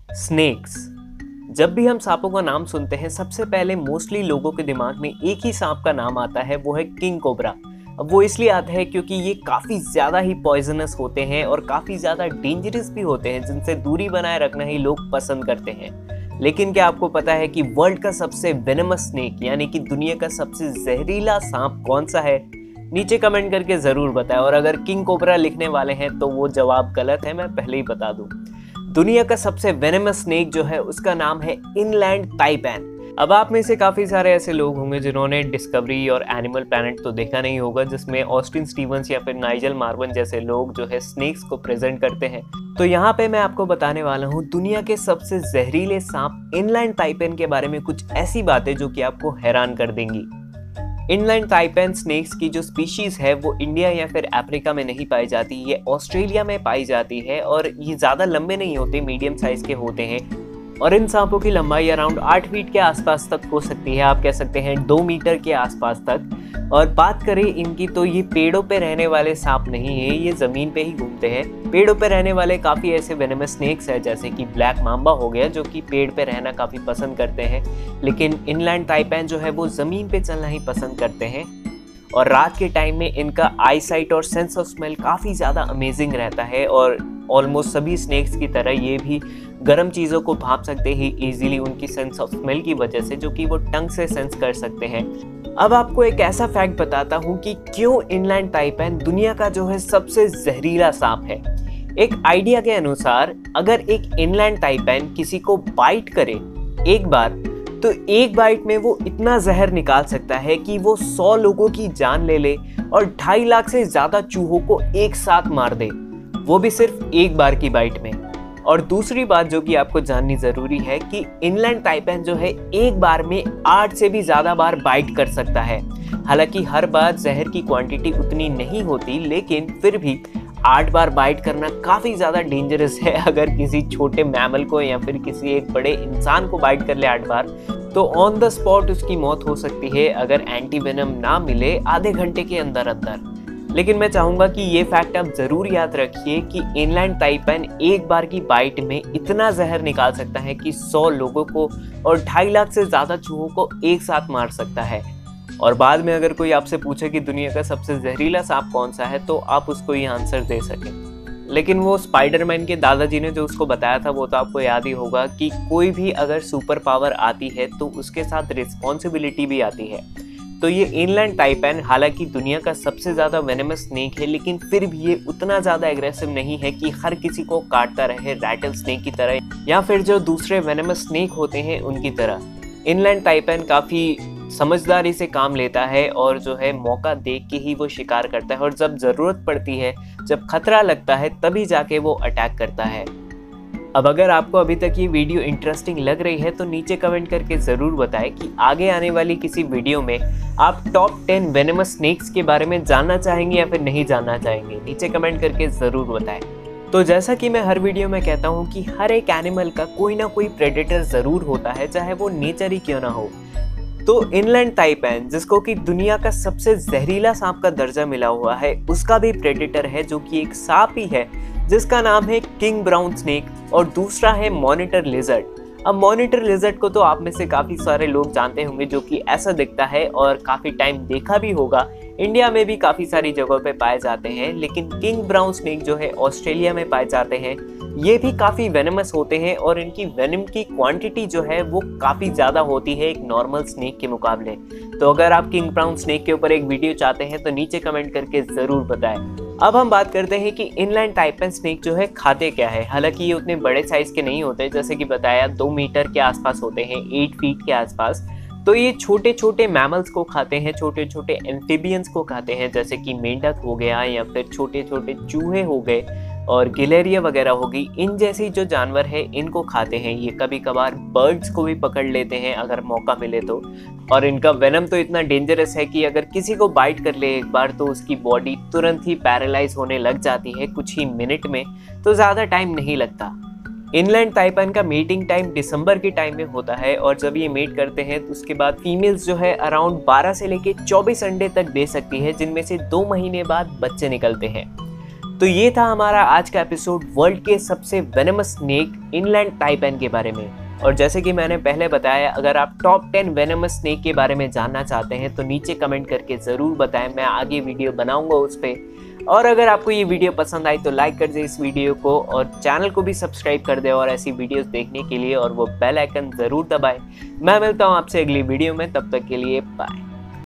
Snacks. जब भी हम सांपों का नाम सुनते हैं सबसे पहले मोस्टली लोगों के दिमाग में एक ही सांप का नाम आता है, वो है किंग कोबरा। अब वो इसलिए आता है क्योंकि ये काफ़ी ज़्यादा ही पॉइजनस होते हैं और काफ़ी ज़्यादा डेंजरस भी होते हैं, जिनसे दूरी बनाए रखना ही लोग पसंद करते हैं। लेकिन क्या आपको पता है कि वर्ल्ड का सबसे वेनमस स्नेक यानी कि दुनिया का सबसे जहरीला सांप कौन सा है? नीचे कमेंट करके ज़रूर बताएं। और अगर किंग कोबरा लिखने वाले हैं तो वो जवाब गलत है, मैं पहले ही बता दूं। दुनिया का सबसे वेनमस स्नेक जो है उसका नाम है इनलैंड ताइपैन। अब आप में से काफ़ी सारे ऐसे लोग होंगे जिन्होंने डिस्कवरी और एनिमल प्लैनेट तो देखा नहीं होगा, जिसमें ऑस्टिन स्टीवंस या फिर नाइजल मार्वन जैसे लोग जो है स्नेक्स को प्रेजेंट करते हैं। तो यहाँ पे मैं आपको बताने वाला हूँ दुनिया के सबसे जहरीले सांप इनलैंड ताइपैन के बारे में कुछ ऐसी बातें जो कि आपको हैरान कर देंगी। इनलैंड ताइपैन स्नेक्स की जो स्पीशीज है वो इंडिया या फिर अफ्रीका में नहीं पाई जाती, ये ऑस्ट्रेलिया में पाई जाती है। और ये ज़्यादा लंबे नहीं होते, मीडियम साइज के होते हैं। और इन सांपों की लंबाई अराउंड 8 फीट के आसपास तक हो सकती है, आप कह सकते हैं 2 मीटर के आसपास तक। और बात करें इनकी तो ये पेड़ों पे रहने वाले सांप नहीं है, ये ज़मीन पे ही घूमते हैं। पेड़ों पे रहने वाले काफ़ी ऐसे वेनमस स्नेक्स हैं जैसे कि ब्लैक मांबा हो गया, जो कि पेड़ पे रहना काफ़ी पसंद करते हैं। लेकिन इनलैंड ताइपैन जो है वो ज़मीन पे चलना ही पसंद करते हैं। और रात के टाइम में इनका आई साइट और सेंस ऑफ स्मेल काफ़ी ज़्यादा अमेजिंग रहता है। और ऑलमोस्ट सभी स्नेक्स की तरह ये भी गर्म चीज़ों को भाप सकते ही इजीली उनकी सेंस ऑफ स्मेल की वजह से, जो कि वो टंग से सेंस कर सकते हैं। अब आपको एक ऐसा फैक्ट बताता हूँ कि क्यों इनलैंड ताइपैन दुनिया का जो है सबसे जहरीला सांप है। एक आइडिया के अनुसार अगर एक इनलैंड ताइपैन किसी को बाइट करे एक बार, तो एक बाइट में वो इतना जहर निकाल सकता है कि वो 100 लोगों की जान ले ले और 2.5 लाख से ज्यादा चूहों को एक साथ मार दे, वो भी सिर्फ एक बार की बाइट में। और दूसरी बात जो कि आपको जाननी जरूरी है कि इनलैंड ताइपैन जो है एक बार में 8 से भी ज्यादा बार बाइट कर सकता है। हालांकि हर बार जहर की क्वांटिटी उतनी नहीं होती, लेकिन फिर भी 8 बार बाइट करना काफी ज्यादा डेंजरस है। अगर किसी छोटे मैमल को या फिर किसी एक बड़े इंसान को बाइट कर ले 8 बार, तो ऑन द स्पॉट उसकी मौत हो सकती है अगर एंटी वेनम ना मिले आधे घंटे के अंदर अंदर। लेकिन मैं चाहूंगा कि ये फैक्ट आप जरूर याद रखिए कि इनलैंड ताइपैन एक बार की बाइट में इतना जहर निकाल सकता है कि 100 लोगों को और 2.5 लाख से ज्यादा चूहों को एक साथ मार सकता है। और बाद में अगर कोई आपसे पूछे कि दुनिया का सबसे जहरीला सांप कौन सा है, तो आप उसको ये आंसर दे सकें। लेकिन वो स्पाइडरमैन के दादाजी ने जो उसको बताया था वो तो आपको याद ही होगा कि कोई भी अगर सुपर पावर आती है तो उसके साथ रिस्पॉन्सिबिलिटी भी आती है। तो ये इनलैंड ताइपैन हालांकि दुनिया का सबसे ज़्यादा वेनमस स्नेक है, लेकिन फिर भी ये उतना ज़्यादा एग्रेसिव नहीं है कि हर किसी को काटता रहे रैटल स्नेक की तरह या फिर जो दूसरे वेनमस स्नेक होते हैं उनकी तरह। इनलैंड ताइपैन काफ़ी समझदारी से काम लेता है और जो है मौका देख के ही वो शिकार करता है, और जब ज़रूरत पड़ती है, जब खतरा लगता है, तभी जाके वो अटैक करता है। अब अगर आपको अभी तक ये वीडियो इंटरेस्टिंग लग रही है तो नीचे कमेंट करके ज़रूर बताएं कि आगे आने वाली किसी वीडियो में आप टॉप 10 वेनमस स्नेक्स के बारे में जानना चाहेंगे या फिर नहीं जानना चाहेंगे। नीचे कमेंट करके ज़रूर बताएं। तो जैसा कि मैं हर वीडियो में कहता हूँ कि हर एक एनिमल का कोई ना कोई प्रेडेटर ज़रूर होता है, चाहे वो नेचर ही क्यों ना हो। तो इनलैंड ताइपैन, जिसको कि दुनिया का सबसे जहरीला सांप का दर्जा मिला हुआ है, उसका भी प्रेडेटर है जो कि एक सांप ही है जिसका नाम है किंग ब्राउन स्नेक, और दूसरा है मॉनिटर लिजर्ड। अब मॉनिटर लिजर्ड को तो आप में से काफ़ी सारे लोग जानते होंगे, जो कि ऐसा दिखता है और काफ़ी टाइम देखा भी होगा। इंडिया में भी काफ़ी सारी जगहों पे पाए जाते हैं, लेकिन किंग ब्राउन स्नेक जो है ऑस्ट्रेलिया में पाए जाते हैं। ये भी काफ़ी वेनमस होते हैं और इनकी वेनम की क्वांटिटी जो है वो काफ़ी ज़्यादा होती है एक नॉर्मल स्नेक के मुकाबले। तो अगर आप किंग ब्राउन स्नेक के ऊपर एक वीडियो चाहते हैं तो नीचे कमेंट करके ज़रूर बताएं। अब हम बात करते हैं कि इनलैंड ताइपैन स्नेक जो है खाते क्या है। हालांकि ये उतने बड़े साइज के नहीं होते, जैसे कि बताया 2 मीटर के आसपास होते हैं, 8 फीट के आसपास। तो ये छोटे छोटे मैमल्स को खाते हैं, छोटे छोटे एम्फीबियंस को खाते हैं, जैसे कि मेंढक हो गया या फिर छोटे छोटे चूहे हो गए और गिलेरिया वगैरह होगी। इन जैसी जो जानवर है इनको खाते हैं। ये कभी कभार बर्ड्स को भी पकड़ लेते हैं अगर मौका मिले तो। और इनका वेनम तो इतना डेंजरस है कि अगर किसी को बाइट कर ले एक बार तो उसकी बॉडी तुरंत ही पैरालाइज होने लग जाती है, कुछ ही मिनट में, तो ज़्यादा टाइम नहीं लगता। इनलैंड ताइपैन का मीटिंग टाइम दिसंबर के टाइम में होता है, और जब ये मीट करते हैं तो उसके बाद फीमेल्स जो है अराउंड 12 से लेके 24 अंडे तक दे सकती है, जिनमें से 2 महीने बाद बच्चे निकलते हैं। तो ये था हमारा आज का एपिसोड वर्ल्ड के सबसे वेनमस स्नेक इनलैंड टाइपैन के बारे में। और जैसे कि मैंने पहले बताया, अगर आप टॉप 10 वेनमस स्नेक के बारे में जानना चाहते हैं तो नीचे कमेंट करके ज़रूर बताएं, मैं आगे वीडियो बनाऊंगा उस पर। और अगर आपको ये वीडियो पसंद आई तो लाइक कर दे इस वीडियो को और चैनल को भी सब्सक्राइब कर दे और ऐसी वीडियोस देखने के लिए, और वो बेल आइकन ज़रूर दबाएं। मैं मिलता हूँ आपसे अगली वीडियो में, तब तक के लिए बाय।